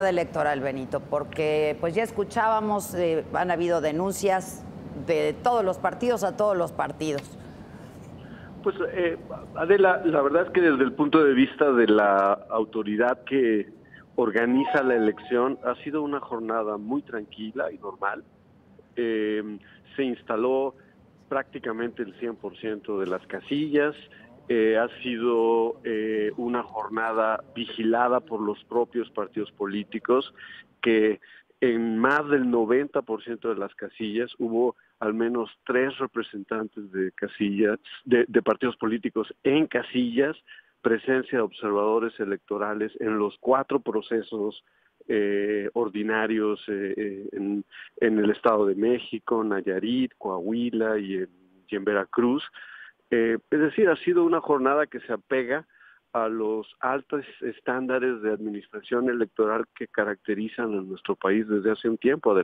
electoral, Benito, porque pues ya escuchábamos, han habido denuncias de todos los partidos a todos los partidos. Pues Adela, la verdad es que desde el punto de vista de la autoridad que organiza la elección, ha sido una jornada muy tranquila y normal. Se instaló prácticamente el 100% de las casillas. Ha sido una jornada vigilada por los propios partidos políticos, que en más del 90% de las casillas hubo al menos 3 representantes de casillas, de partidos políticos en casillas, presencia de observadores electorales en los 4 procesos ordinarios en el Estado de México, Nayarit, Coahuila y en Veracruz. Es decir, ha sido una jornada que se apega a los altos estándares de administración electoral que caracterizan a nuestro país desde hace un tiempo.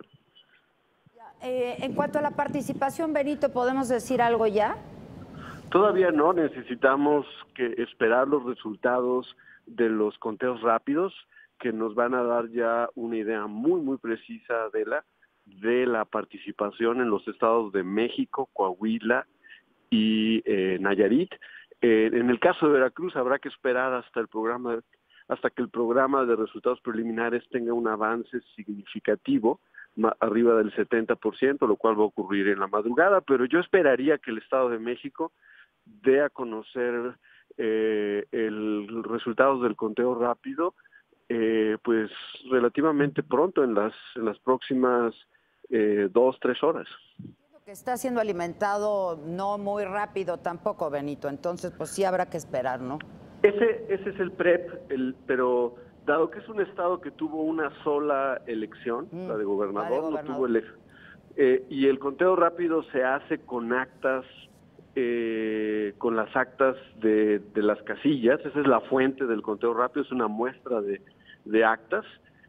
En cuanto a la participación, Benito, ¿podemos decir algo ya? Todavía no, necesitamos esperar los resultados de los conteos rápidos, que nos van a dar ya una idea muy precisa de la participación en los estados de México, Coahuila y Nayarit. En el caso de Veracruz habrá que esperar hasta que el programa de resultados preliminares tenga un avance significativo, arriba del 70%, lo cual va a ocurrir en la madrugada, pero yo esperaría que el Estado de México dé a conocer los resultados del conteo rápido pues relativamente pronto, en las próximas 2-3 horas. Que está siendo alimentado no muy rápido tampoco, Benito, entonces pues sí habrá que esperar, ¿no? Ese es el PREP, pero dado que es un estado que tuvo una sola elección, la de gobernador, no tuvo elección, y el conteo rápido se hace con actas, con las actas de las casillas, esa es la fuente del conteo rápido, es una muestra de actas,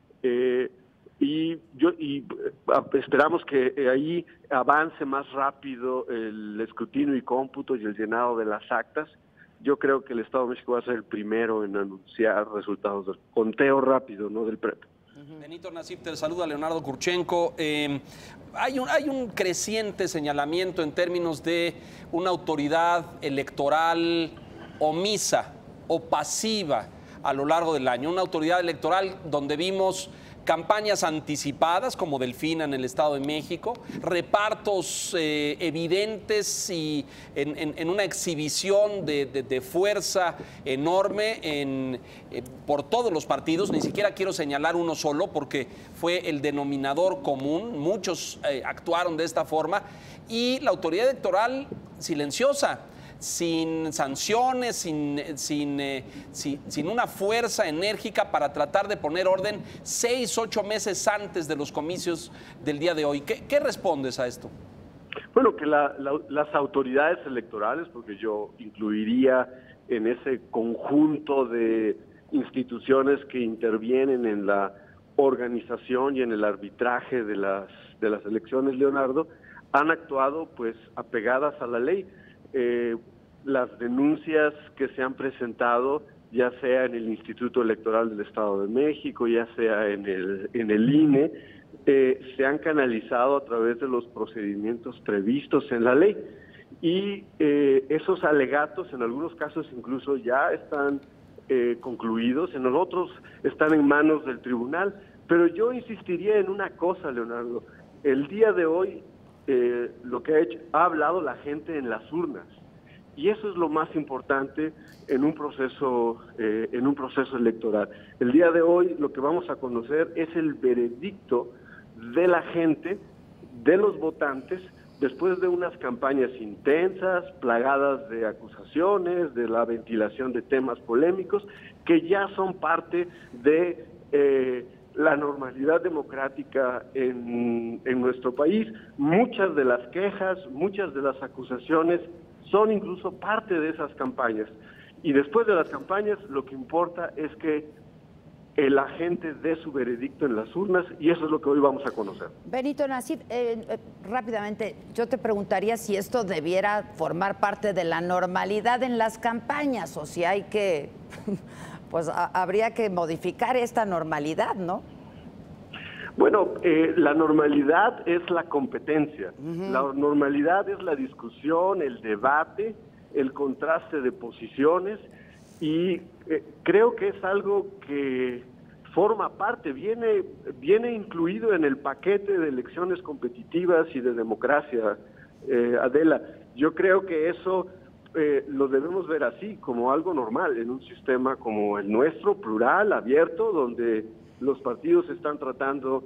y esperamos que ahí avance más rápido el escrutinio y cómputo y el llenado de las actas. Yo creo que el Estado de México va a ser el primero en anunciar resultados del conteo rápido, no del PREP. Benito Nasif, te saluda Leonardo Kurchenko. Hay un creciente señalamiento en términos de una autoridad electoral omisa o pasiva a lo largo del año. Una autoridad electoral donde vimos campañas anticipadas como Delfina en el Estado de México, repartos evidentes y en una exhibición de fuerza enorme por todos los partidos. Ni siquiera quiero señalar uno solo porque fue el denominador común. Muchos actuaron de esta forma y la autoridad electoral silenciosa, sin sanciones, sin una fuerza enérgica para tratar de poner orden 6-8 meses antes de los comicios del día de hoy. ¿Qué respondes a esto? Bueno, que las autoridades electorales, porque yo incluiría en ese conjunto de instituciones que intervienen en la organización y en el arbitraje de las elecciones, Leonardo, han actuado pues apegadas a la ley. Las denuncias que se han presentado, ya sea en el Instituto Electoral del Estado de México, ya sea en el INE, se han canalizado a través de los procedimientos previstos en la ley. Y esos alegatos, en algunos casos incluso ya están concluidos, en otros están en manos del tribunal. Pero yo insistiría en una cosa, Leonardo. El día de hoy, lo que ha hablado la gente en las urnas, y eso es lo más importante en un proceso electoral. El día de hoy lo que vamos a conocer es el veredicto de la gente, de los votantes, después de unas campañas intensas, plagadas de acusaciones, de la ventilación de temas polémicos, que ya son parte de la normalidad democrática en nuestro país. Muchas de las quejas, muchas de las acusaciones son incluso parte de esas campañas. Y después de las campañas, lo que importa es que la gente dé su veredicto en las urnas, y eso es lo que hoy vamos a conocer. Benito Nasif, rápidamente, yo te preguntaría si esto debiera formar parte de la normalidad en las campañas, o si hay que, pues habría que modificar esta normalidad, ¿no? Bueno, la normalidad es la competencia. La normalidad es la discusión, el debate, el contraste de posiciones, y creo que es algo que forma parte, viene incluido en el paquete de elecciones competitivas y de democracia, Adela. Yo creo que eso lo debemos ver así, como algo normal, en un sistema como el nuestro, plural, abierto, donde los partidos están tratando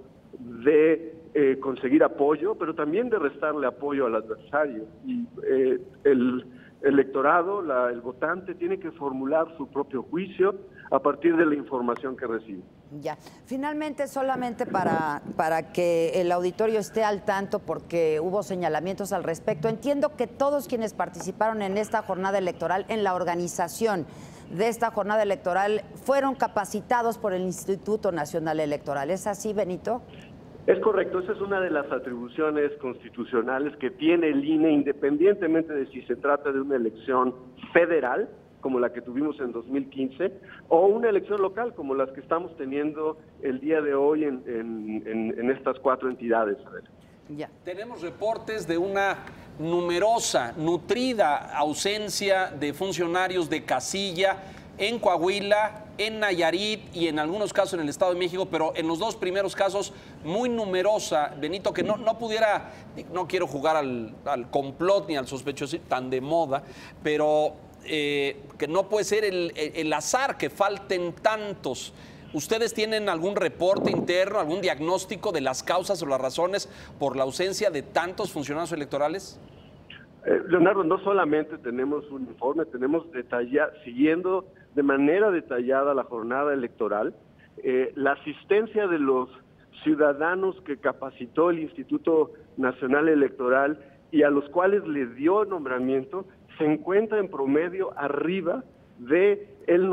de conseguir apoyo, pero también de restarle apoyo al adversario. Y el electorado, el votante, tiene que formular su propio juicio a partir de la información que recibe. Ya. Finalmente, solamente para que el auditorio esté al tanto, porque hubo señalamientos al respecto, entiendo que todos quienes participaron en esta jornada electoral, en la organización de esta jornada electoral, fueron capacitados por el Instituto Nacional Electoral. ¿Es así, Benito? Es correcto, esa es una de las atribuciones constitucionales que tiene el INE, independientemente de si se trata de una elección federal, como la que tuvimos en 2015, o una elección local, como las que estamos teniendo el día de hoy en estas 4 entidades. Ya. Tenemos reportes de una numerosa, nutrida ausencia de funcionarios de casilla en Coahuila, en Nayarit y en algunos casos en el Estado de México, pero en los 2 primeros casos muy numerosa, Benito, que no pudiera, no quiero jugar al complot ni al sospechoso tan de moda, pero que no puede ser el azar que falten tantos. ¿Ustedes tienen algún reporte interno, algún diagnóstico de las causas o las razones por la ausencia de tantos funcionarios electorales? Leonardo, no solamente tenemos un informe, tenemos siguiendo de manera detallada la jornada electoral, la asistencia de los ciudadanos que capacitó el Instituto Nacional Electoral y a los cuales le dio nombramiento, se encuentra en promedio arriba del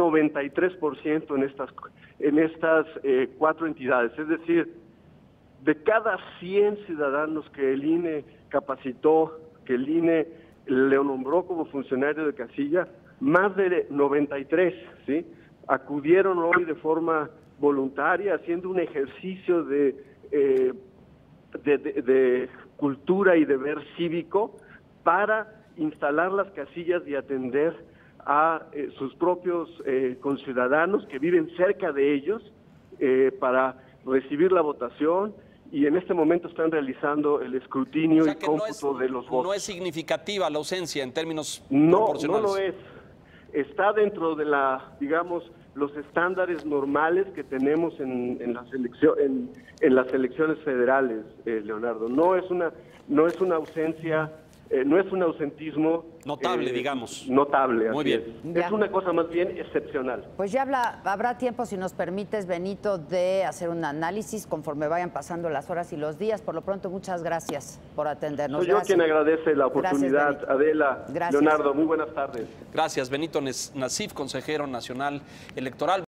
93% en estas 4 entidades. Es decir, de cada 100 ciudadanos que el INE capacitó, que el INE le nombró como funcionario de casilla, más de 93, ¿sí?, acudieron hoy de forma voluntaria, haciendo un ejercicio de cultura y deber cívico para instalar las casillas y atender a sus propios conciudadanos que viven cerca de ellos para recibir la votación, y en este momento están realizando el escrutinio y cómputo de los votos. No es significativa la ausencia en términos proporcionales. proporcionales. No lo es. Está dentro de los estándares normales que tenemos en las elecciones federales, Leonardo. No es una ausencia, no es un ausentismo notable, digamos. Notable. Muy bien. Es una cosa más bien excepcional. Pues ya habrá tiempo, si nos permites, Benito, de hacer un análisis conforme vayan pasando las horas y los días. Por lo pronto, muchas gracias por atendernos. Soy yo quien agradece la oportunidad. Gracias, Adela, gracias. Leonardo, muy buenas tardes. Gracias, Benito Nasif, consejero nacional electoral.